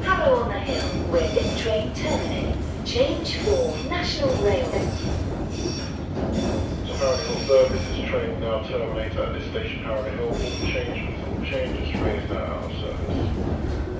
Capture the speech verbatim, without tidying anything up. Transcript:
Harrow on the Hill, where this train terminates. Change for National Railway. So Harrow Hill services train now terminate at this station, Harrow Hill. All change, all changes, train is now out of service.